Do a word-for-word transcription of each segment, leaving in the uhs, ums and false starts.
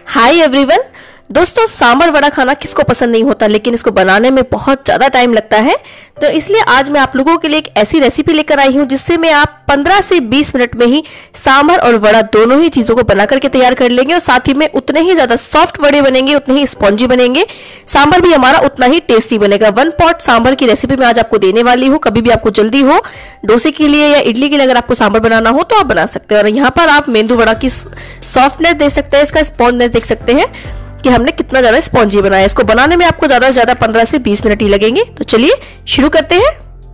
Hi everyone. दोस्तों, सांभर वड़ा खाना किसको पसंद नहीं होता, लेकिन इसको बनाने में बहुत ज़्यादा टाइम लगता है। तो इसलिए आज मैं आप लोगों के लिए एक ऐसी रेसिपी लेकर आई हूँ जिससे मैं आप पंद्रह से बीस मिनट में ही सांभर और वड़ा दोनों ही चीज़ों को बना करके तैयार कर लेंगे और साथ ही में उतने ही ज़्यादा सॉफ्ट वड़े बनेंगे, उतने ही स्पॉन्जी बनेंगे। सांभर भी हमारा उतना ही टेस्टी बनेगा। वन पॉट सांभर की रेसिपी मैं आज आपको देने वाली हूँ। कभी भी आपको जल्दी हो, डोसे के लिए या इडली के लिए अगर आपको सांभर बनाना हो तो आप बना सकते हैं। और यहाँ पर आप मेंदू वड़ा की सॉफ्टनेस देख सकते हैं, इसका स्पॉन्जनेस देख सकते हैं कि हमने कितना ज्यादा स्पॉन्जी बनाया है। इसको बनाने में आपको ज्यादा से ज्यादा पंद्रह से बीस मिनट ही लगेंगे। तो चलिए शुरू करते हैं।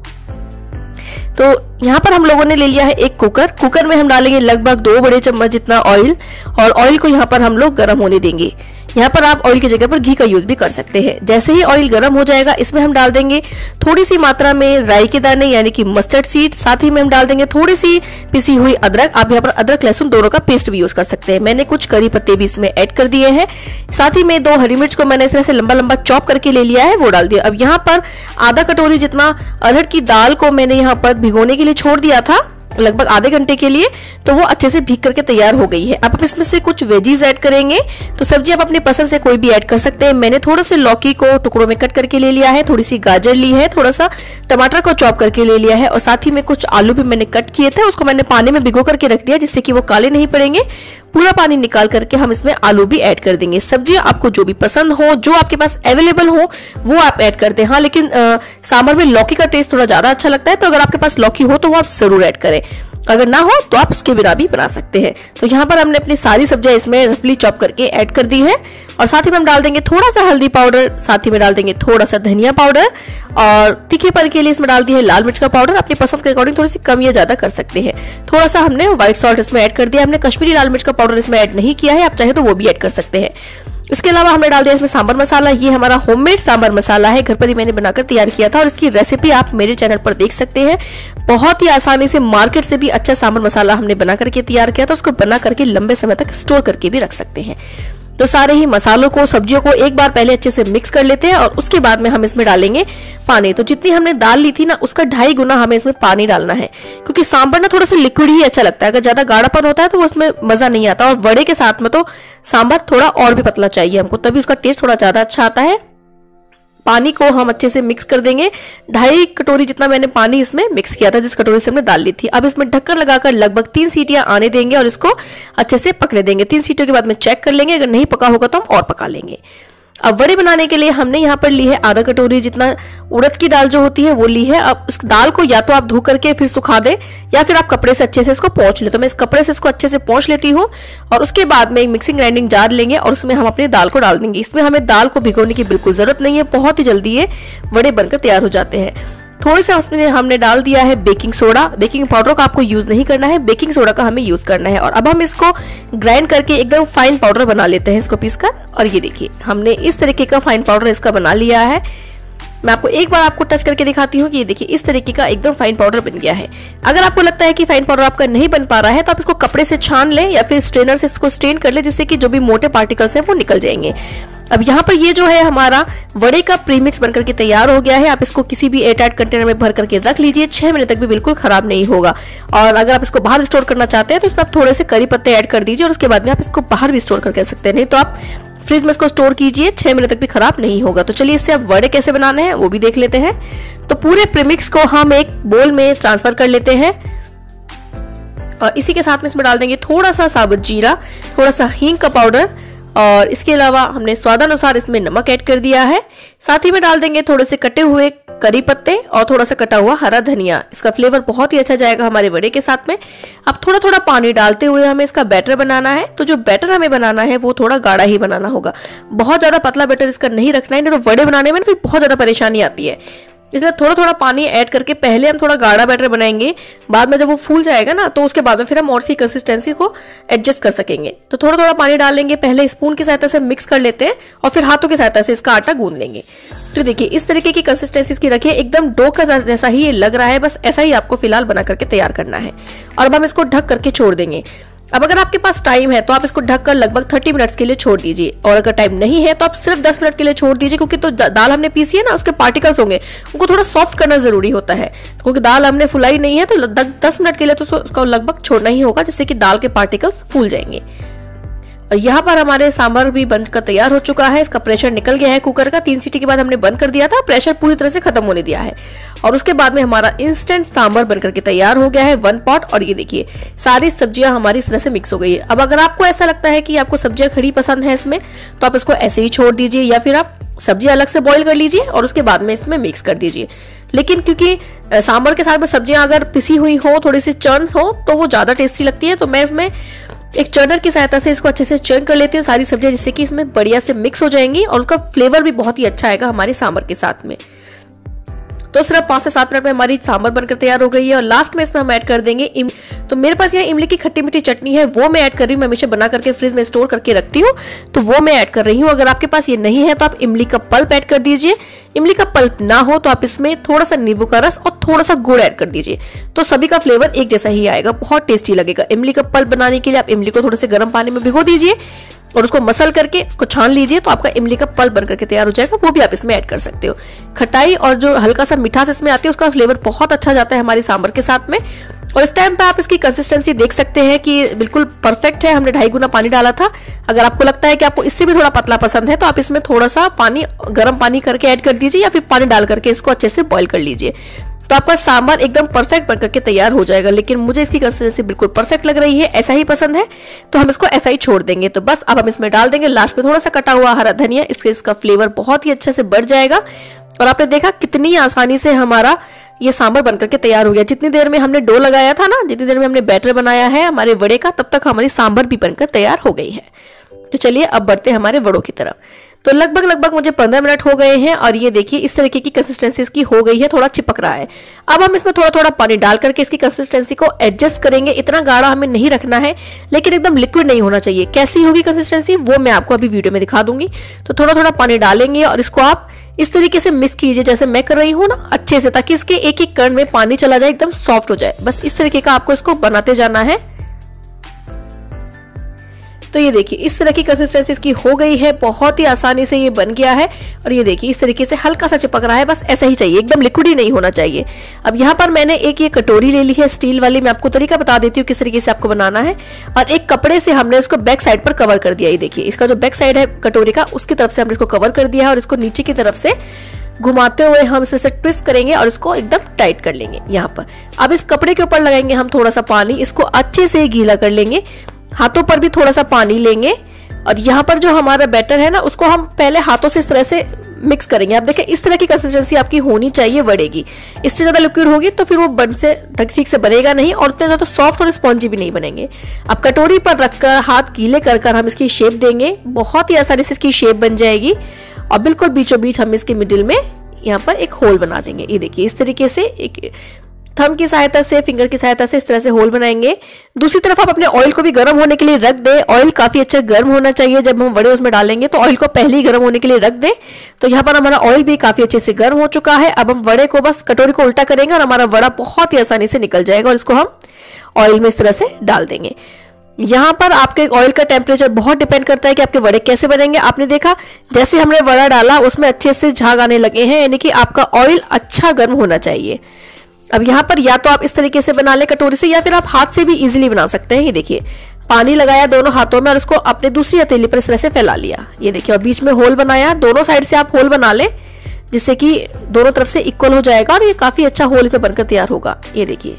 तो यहाँ पर हम लोगों ने ले लिया है एक कुकर। कुकर में हम डालेंगे लगभग दो बड़े चम्मच जितना ऑयल और ऑयल को यहाँ पर हम लोग गर्म होने देंगे। यहाँ पर आप ऑयल की जगह पर घी का यूज भी कर सकते हैं। जैसे ही ऑयल गर्म हो जाएगा, इसमें हम डाल देंगे थोड़ी सी मात्रा में राई के दाने यानी कि मस्टर्ड सीड। साथ ही में हम डाल देंगे थोड़ी सी पिसी हुई अदरक। आप यहाँ पर अदरक लहसुन दोनों का पेस्ट भी यूज कर सकते हैं। मैंने कुछ करी पत्ते भी इसमें ऐड कर दिए हैं। साथ ही में दो हरी मिर्च को मैंने इस तरह से लंबा लंबा चॉप करके ले लिया है, वो डाल दिया। अब यहाँ पर आधा कटोरी जितना अरहर की दाल को मैंने यहाँ पर भिगोने के लिए छोड़ दिया था लगभग आधे घंटे के लिए, तो वो अच्छे से भीग करके तैयार हो गई है। अब आप इसमें से कुछ वेजीज ऐड करेंगे। तो सब्जी आप अपनी पसंद से कोई भी ऐड कर सकते हैं। मैंने थोड़ा सा लौकी को टुकड़ों में कट करके ले लिया है, थोड़ी सी गाजर ली है, थोड़ा सा टमाटर को चॉप करके ले लिया है और साथ ही में कुछ आलू भी मैंने कट किए थे, उसको मैंने पानी में भिगो करके रख दिया जिससे कि वो काले नहीं पड़ेंगे। पूरा पानी निकाल करके हम इसमें आलू भी ऐड कर देंगे। सब्जियां आपको जो भी पसंद हो, जो आपके पास अवेलेबल हो, वो आप ऐड करते हैं। हाँ, लेकिन सांभर में लौकी का टेस्ट थोड़ा ज्यादा अच्छा लगता है, तो अगर आपके पास लौकी हो तो वो आप जरूर ऐड करें। अगर ना हो तो आप उसके बिना भी बना सकते हैं। तो यहाँ पर हमने अपनी सारी सब्जियां इसमें रफली चॉप करके ऐड कर दी है और साथ ही में हम डाल देंगे थोड़ा सा हल्दी पाउडर, साथ ही में डाल देंगे थोड़ा सा धनिया पाउडर और तीखेपन के लिए इसमें डाल दी है लाल मिर्च का पाउडर। अपनी पसंद के अकॉर्डिंग थोड़ी सी कम या ज्यादा कर सकते हैं। थोड़ा सा हमने व्हाइट सॉल्ट इसमें ऐड कर दिया। हमने कश्मीरी लाल मिर्च का पाउडर इसमें ऐड नहीं किया है, आप चाहे तो वो भी ऐड कर सकते हैं। इसके अलावा हमने डाल दिया इसमें सांभर मसाला। ये हमारा होममेड सांभर मसाला है, घर पर ही मैंने बनाकर तैयार किया था और इसकी रेसिपी आप मेरे चैनल पर देख सकते हैं। बहुत ही आसानी से मार्केट से भी अच्छा सांभर मसाला हमने बना करके तैयार किया था। उसको बना करके लंबे समय तक स्टोर करके भी रख सकते हैं। तो सारे ही मसालों को, सब्जियों को एक बार पहले अच्छे से मिक्स कर लेते हैं और उसके बाद में हम इसमें डालेंगे पानी। तो जितनी हमने दाल ली थी ना, उसका ढाई गुना हमें इसमें पानी डालना है, क्योंकि सांभर ना थोड़ा सा लिक्विड ही अच्छा लगता है। अगर ज्यादा गाढ़ापन होता है तो उसमें मजा नहीं आता और वड़े के साथ में तो सांभर थोड़ा और भी पतला चाहिए हमको, तभी उसका टेस्ट थोड़ा ज्यादा अच्छा आता है। पानी को हम अच्छे से मिक्स कर देंगे। ढाई कटोरी जितना मैंने पानी इसमें मिक्स किया था जिस कटोरी से हमने दाल ली थी। अब इसमें ढक्कन लगाकर लगभग तीन सीटियां आने देंगे और इसको अच्छे से पकने देंगे। तीन सीटियों के बाद में चेक कर लेंगे, अगर नहीं पका होगा तो हम और पका लेंगे। अब वड़े बनाने के लिए हमने यहाँ पर ली है आधा कटोरी जितना उड़द की दाल जो होती है वो ली है। अब इस दाल को या तो आप धो करके फिर सुखा दें या फिर आप कपड़े से अच्छे से इसको पोंछ लें। तो मैं इस कपड़े से इसको अच्छे से पोंछ लेती हूँ और उसके बाद में एक मिक्सिंग ग्राइंडिंग जार लेंगे और उसमें हम अपनी दाल को डाल देंगे। इसमें हमें दाल को भिगोने की बिल्कुल जरूरत नहीं है, बहुत ही जल्दी ये वड़े बनकर तैयार हो जाते हैं। थोड़े से उसमें हमने डाल दिया है बेकिंग सोडा। बेकिंग पाउडर का आपको यूज नहीं करना है, बेकिंग सोडा का हमें यूज करना है। और अब हम इसको ग्राइंड करके एकदम फाइन पाउडर बना लेते हैं इसको पीसकर। और ये देखिए, हमने इस तरीके का फाइन पाउडर इसका बना लिया है। मैं आपको एक बार आपको टच करके दिखाती हूँ कि ये देखिए इस तरीके का एकदम फाइन पाउडर बन गया है। अगर आपको लगता है कि फाइन पाउडर आपका नहीं बन पा रहा है तो आप इसको कपड़े से छान लें या फिर स्ट्रेनर से इसको स्ट्रेन कर ले, जिससे कि जो भी मोटे पार्टिकल्स हैं वो निकल जाएंगे। अब यहाँ पर ये जो है हमारा वड़े का प्रीमिक्स बनकर के तैयार हो गया है। आप इसको किसी भी एयरटाइट कंटेनर में भर करके रख लीजिए, छह महीने तक भी बिल्कुल खराब नहीं होगा। और अगर आप इसको बाहर स्टोर करना चाहते हैं तो इसमें आप थोड़े से करी पत्ते ऐड कर दीजिए और उसके बाद में आप इसको बाहर भी स्टोर करके रख सकते हैं। नहीं तो आप फ्रिज में इसको स्टोर कीजिए, छह महीने तक भी खराब नहीं होगा। तो चलिए इससे अब वड़े कैसे बनाने हैं वो भी देख लेते हैं। तो पूरे प्रीमिक्स को हम एक बोल में ट्रांसफर कर लेते हैं और इसी के साथ में इसमें डाल देंगे थोड़ा सा साबुत जीरा, थोड़ा सा हींग का पाउडर और इसके अलावा हमने स्वादानुसार इसमें नमक ऐड कर दिया है। साथ ही में डाल देंगे थोड़े से कटे हुए करी पत्ते और थोड़ा सा कटा हुआ हरा धनिया। इसका फ्लेवर बहुत ही अच्छा जाएगा हमारे वड़े के साथ में। अब थोड़ा थोड़ा पानी डालते हुए हमें इसका बैटर बनाना है। तो जो बैटर हमें बनाना है वो थोड़ा गाढ़ा ही बनाना होगा, बहुत ज्यादा पतला बैटर इसका नहीं रखना है, नहीं तो वड़े बनाने में फिर बहुत ज्यादा परेशानी आती है। इसलिए थोड़ा थोड़ा पानी ऐड करके पहले हम थोड़ा गाढ़ा बैटर बनाएंगे, बाद में जब वो फूल जाएगा ना तो उसके बाद में फिर हम और सी कंसिस्टेंसी को एडजस्ट कर सकेंगे। तो थोड़ा थोड़ा पानी डालेंगे, पहले स्पून की सहायता से मिक्स कर लेते हैं और फिर हाथों की सहायता से इसका आटा गूंद लेंगे। तो देखिए इस तरीके की कंसिस्टेंसी इसकी रखिए, एकदम डो का जैसा ही ये लग रहा है, बस ऐसा ही आपको फिलहाल बना करके तैयार करना है। और अब हम इसको ढक करके छोड़ देंगे। अब अगर आपके पास टाइम है तो आप इसको ढककर लगभग तीस मिनट्स के लिए छोड़ दीजिए, और अगर टाइम नहीं है तो आप सिर्फ दस मिनट के लिए छोड़ दीजिए, क्योंकि तो दाल हमने पीसी है ना, उसके पार्टिकल्स होंगे, उनको थोड़ा सॉफ्ट करना जरूरी होता है, क्योंकि दाल हमने फुलाई नहीं है। तो दस मिनट के लिए तो उसको लगभग छोड़ना ही होगा, जिससे कि दाल के पार्टिकल्स फूल जाएंगे। और यहाँ पर हमारे सांभर भी बनकर तैयार हो चुका है। इसका प्रेशर निकल गया है कुकर का। तीन सीटी के बाद हमने बंद कर दिया था, प्रेशर पूरी तरह से खत्म होने दिया है और उसके बाद में हमारा इंस्टेंट सांभर बनकर के तैयार हो गया है वन पॉट। और ये देखिए सारी सब्जियां हमारी इस तरह से मिक्स हो गई है। अब अगर आपको ऐसा लगता है कि आपको सब्जियां खड़ी पसंद है इसमें, तो आप इसको ऐसे ही छोड़ दीजिए या फिर आप सब्जी अलग से बॉईल कर लीजिए और उसके बाद में इसमें मिक्स कर दीजिए। लेकिन क्योंकि सांभर के साथ में सब्जियां अगर पिसी हुई हो, थोड़ी सी चर्न्स हो, तो वो ज्यादा टेस्टी लगती है। तो मैं इसमें एक चर्नर की सहायता से इसको अच्छे से चर्न कर लेती हूँ सारी सब्जियां, जिससे कि इसमें बढ़िया से मिक्स हो जाएंगी और उसका फ्लेवर भी बहुत ही अच्छा आएगा हमारे सांभर के साथ में। तो सिर्फ पाँच से सात मिनट में हमारी सांभर बनकर तैयार हो गई है। और लास्ट में इसमें हम ऐड कर देंगे इम तो मेरे पास यहाँ इमली की खट्टी मीठी चटनी है, वो मैं ऐड कर रही हूँ। मैं हमेशा बना करके फ्रिज में स्टोर करके रखती हूँ, तो वो मैं ऐड कर रही हूँ। अगर आपके पास ये नहीं है तो आप इमली का पल्प ऐड कर दीजिए। इमली का पल्प ना हो तो आप इसमें थोड़ा सा नींबू का रस और थोड़ा सा गुड़ ऐड कर दीजिए, तो सभी का फ्लेवर एक जैसा ही आएगा, बहुत टेस्टी लगेगा। इमली का पल्प बनाने के लिए आप इमली को थोड़े से गर्म पानी में भिगो दीजिए और उसको मसल करके उसको छान लीजिए, तो आपका इमली का पल्प बनकर के तैयार हो जाएगा। वो भी आप इसमें ऐड कर सकते हो। खटाई और जो हल्का सा मिठास इसमें आती है उसका फ्लेवर बहुत अच्छा जाता है हमारी सांभर के साथ में। और इस टाइम पे आप इसकी कंसिस्टेंसी देख सकते हैं कि बिल्कुल परफेक्ट है। हमने ढाई गुना पानी डाला था। अगर आपको लगता है कि आपको इससे भी थोड़ा पतला पसंद है तो आप इसमें थोड़ा सा पानी गर्म पानी करके ऐड कर दीजिए या फिर पानी डाल करके इसको अच्छे से बॉईल कर लीजिए, तो आपका सांभर एकदम परफेक्ट बनकर के तैयार हो जाएगा। लेकिन मुझे इसकी कंसिस्टेंसी बिल्कुल परफेक्ट लग रही है, ऐसा ही पसंद है, तो हम इसको ऐसा ही छोड़ देंगे। तो बस अब हम इसमें डाल देंगे लास्ट में थोड़ा सा कटा हुआ हरा धनिया, इसके इसका फ्लेवर बहुत ही अच्छे से बढ़ जाएगा। और आपने देखा कितनी आसानी से हमारा ये सांभर बनकर के तैयार हो गया। जितनी देर में हमने डो लगाया था ना, जितनी देर में हमने बैटर बनाया है हमारे वड़े का, तब तक हमारी सांभर भी बनकर तैयार हो गई है। तो चलिए अब बढ़ते हैं हमारे वड़ों की तरफ। तो लगभग लगभग मुझे पंद्रह मिनट हो गए हैं और ये देखिए इस तरीके की कंसिस्टेंसी इसकी हो गई है, थोड़ा चिपक रहा है। अब हम इसमें थोड़ा थोड़ा पानी डाल करके इसकी कंसिस्टेंसी को एडजस्ट करेंगे। इतना गाढ़ा हमें नहीं रखना है, लेकिन एकदम लिक्विड नहीं होना चाहिए। कैसी होगी कंसिस्टेंसी वो मैं आपको अभी वीडियो में दिखा दूंगी। तो थोड़ा थोड़ा पानी डालेंगे और इसको आप इस तरीके से मिक्स कीजिए जैसे मैं कर रही हूँ ना, अच्छे से, ताकि इसके एक एक कण में पानी चला जाए, एकदम सॉफ्ट हो जाए। बस इस तरीके का आपको इसको बनाते जाना है। तो ये देखिए इस तरह की कंसिस्टेंसी इसकी हो गई है, बहुत ही आसानी से ये बन गया है। और ये देखिए इस तरीके से हल्का सा चिपक रहा है, बस ऐसा ही चाहिए, एकदम लिक्विड ही नहीं होना चाहिए। अब यहाँ पर मैंने एक ये कटोरी ले ली है स्टील वाली, मैं आपको तरीका बता देती हूँ किस तरीके से आपको बनाना है। और एक कपड़े से हमने इसको बैक साइड पर कवर कर दिया। ये देखिए इसका जो बैक साइड है कटोरी का, उसकी तरफ से हमने इसको कवर कर दिया है और इसको नीचे की तरफ से घुमाते हुए हम इसे ट्विस्ट करेंगे और इसको एकदम टाइट कर लेंगे यहाँ पर। अब इस कपड़े के ऊपर लगाएंगे हम थोड़ा सा पानी, इसको अच्छे से गीला कर लेंगे। हाथों पर भी थोड़ा सा पानी लेंगे और यहाँ पर जो हमारा बैटर है ना, उसको हम पहले हाथों से इस तरह से मिक्स करेंगे। आप देखें इस तरह की कंसिस्टेंसी आपकी होनी चाहिए वड़े की। इससे ज़्यादा लिक्विड होगी तो फिर वो बन से ठीक से बनेगा नहीं और उतने ज़्यादा सॉफ्ट और स्पॉन्जी भी नहीं बनेंगे। अब कटोरी पर रखकर हाथ गीले कर कर हम इसकी शेप देंगे, बहुत ही आसानी से इसकी शेप बन जाएगी। और बिल्कुल बीचों बीच हम इसके मिडिल में यहाँ पर एक होल बना देंगे। ये देखिए इस तरीके से एक थंब की सहायता से, फिंगर की सहायता से इस तरह से होल बनाएंगे। दूसरी तरफ आप अपने ऑयल को भी गर्म होने के लिए रख दें। ऑयल काफी अच्छा गर्म होना चाहिए जब हम वड़े उसमें डालेंगे, तो ऑयल को पहले ही गर्म होने के लिए रख दें। तो यहाँ पर हमारा ऑयल भी काफी अच्छे से गर्म हो चुका है। अब हम वड़े को बस कटोरी को उल्टा करेंगे और हमारा वड़ा बहुत ही आसानी से निकल जाएगा और इसको हम ऑयल में इस तरह से डाल देंगे। यहाँ पर आपके ऑयल का टेम्परेचर बहुत डिपेंड करता है कि आपके वड़े कैसे बनेंगे। आपने देखा जैसे हमने वड़ा डाला उसमें अच्छे से झाग आने लगे हैं, यानी कि आपका ऑयल अच्छा गर्म होना चाहिए। अब यहाँ पर या तो आप इस तरीके से बना ले कटोरी से, या फिर आप हाथ से भी इजीली बना सकते हैं। ये देखिए पानी लगाया दोनों हाथों में और इसको अपने दूसरी हथेली पर इस तरह से फैला लिया। ये देखिए और बीच में होल बनाया, दोनों साइड से आप होल बना ले जिससे कि दोनों तरफ से इक्वल हो जाएगा और ये काफी अच्छा होल इसमें बनकर तैयार होगा। ये देखिए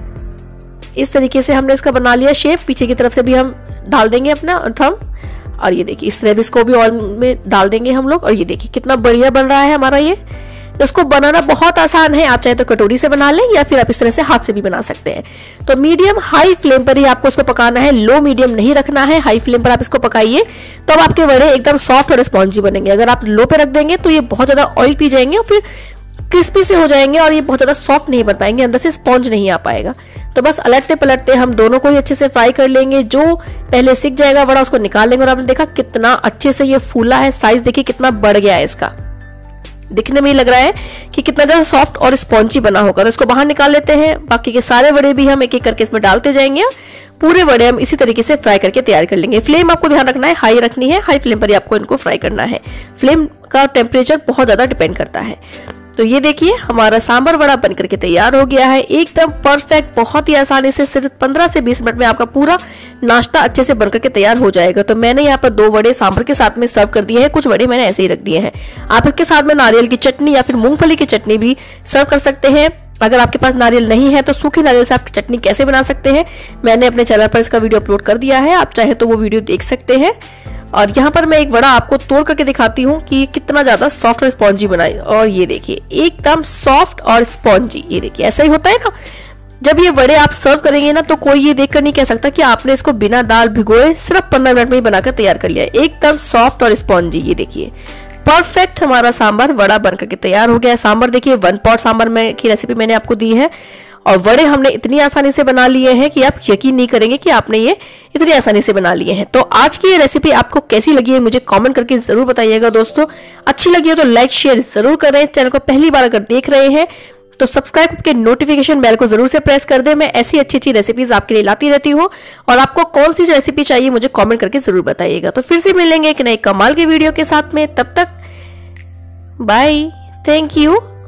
इस तरीके से हमने इसका बना लिया शेप। पीछे की तरफ से भी हम डाल देंगे अपना थंब और ये देखिए इस तरह भी इसको भी ऑयल में डाल देंगे हम लोग। और ये देखिए कितना बढ़िया बन रहा है हमारा ये। इसको बनाना बहुत आसान है, आप चाहे तो कटोरी से बना लें या फिर आप इस तरह से हाथ से भी बना सकते हैं। तो मीडियम हाई फ्लेम पर ही आपको इसको पकाना है, लो मीडियम नहीं रखना है। हाई फ्लेम पर आप इसको पकाइए तो अब आपके वड़े एकदम सॉफ्ट और स्पॉन्जी बनेंगे। अगर आप लो पे रख देंगे तो ये बहुत ज्यादा ऑयल पी जाएंगे और फिर क्रिस्पी से हो जाएंगे और ये बहुत ज्यादा सॉफ्ट नहीं बन पाएंगे, अंदर से स्पॉन्ज नहीं आ पाएगा। तो बस अलटते पलटते हम दोनों को ही अच्छे से फ्राई कर लेंगे। जो पहले सिक जाएगा वड़ा उसको निकाल लेंगे। और आपने देखा कितना अच्छे से ये फूला है, साइज देखिए कितना बढ़ गया है इसका। दिखने में ही लग रहा है कि कितना ज्यादा सॉफ्ट और स्पॉन्जी बना होगा। तो इसको बाहर निकाल लेते हैं। बाकी के सारे वड़े भी हम एक एक करके इसमें डालते जाएंगे। पूरे वड़े हम इसी तरीके से फ्राई करके तैयार कर लेंगे। फ्लेम आपको ध्यान रखना है, हाई रखनी है, हाई फ्लेम पर ही आपको इनको फ्राई करना है। फ्लेम का टेम्परेचर बहुत ज्यादा डिपेंड करता है। तो ये देखिए हमारा सांभर वड़ा बनकर के तैयार हो गया है, एकदम परफेक्ट। बहुत ही आसानी से सिर्फ पंद्रह से बीस मिनट में आपका पूरा नाश्ता अच्छे से बनकर के तैयार हो जाएगा। तो मैंने यहाँ पर दो वड़े सांभर के साथ में सर्व कर दिए हैं, कुछ वड़े मैंने ऐसे ही रख दिए हैं। आप इसके साथ में नारियल की चटनी या फिर मूंगफली की चटनी भी सर्व कर सकते हैं। अगर आपके पास नारियल नहीं है तो सूखे नारियल से आप चटनी कैसे बना सकते हैं, मैंने अपने चैनल पर इसका वीडियो अपलोड कर दिया है, आप चाहे तो वो वीडियो देख सकते हैं। और यहाँ पर मैं एक वड़ा आपको तोड़ करके दिखाती हूँ कि कितना ज्यादा सॉफ्ट और स्पॉन्जी बनाए। और ये देखिए एकदम सॉफ्ट और स्पॉन्जी, ये देखिए ऐसा ही होता है ना। जब ये वड़े आप सर्व करेंगे ना तो कोई ये देखकर नहीं कह सकता कि आपने इसको बिना दाल भिगोए सिर्फ पंद्रह मिनट में ही बनाकर तैयार कर लिया। एकदम सॉफ्ट और स्पॉन्जी, ये देखिए परफेक्ट हमारा सांभर वड़ा बनकर के तैयार हो गया है। सांभर देखिए वन पॉट सांभर में की रेसिपी मैंने आपको दी है और वड़े हमने इतनी आसानी से बना लिए हैं कि आप यकीन नहीं करेंगे कि आपने ये इतनी आसानी से बना लिए हैं। तो आज की ये रेसिपी आपको कैसी लगी है मुझे कमेंट करके जरूर बताइएगा दोस्तों। अच्छी लगी हो तो लाइक शेयर जरूर करें। चैनल को पहली बार अगर देख रहे हैं तो सब्सक्राइब करके नोटिफिकेशन बेल को जरूर से प्रेस कर दें। मैं ऐसी अच्छी अच्छी रेसिपीज आपके लिए लाती रहती हूँ और आपको कौन सी रेसिपी चाहिए मुझे कमेंट करके जरूर बताइएगा। तो फिर से मिलेंगे एक नए कमाल के वीडियो के साथ में, तब तक बाय, थैंक यू।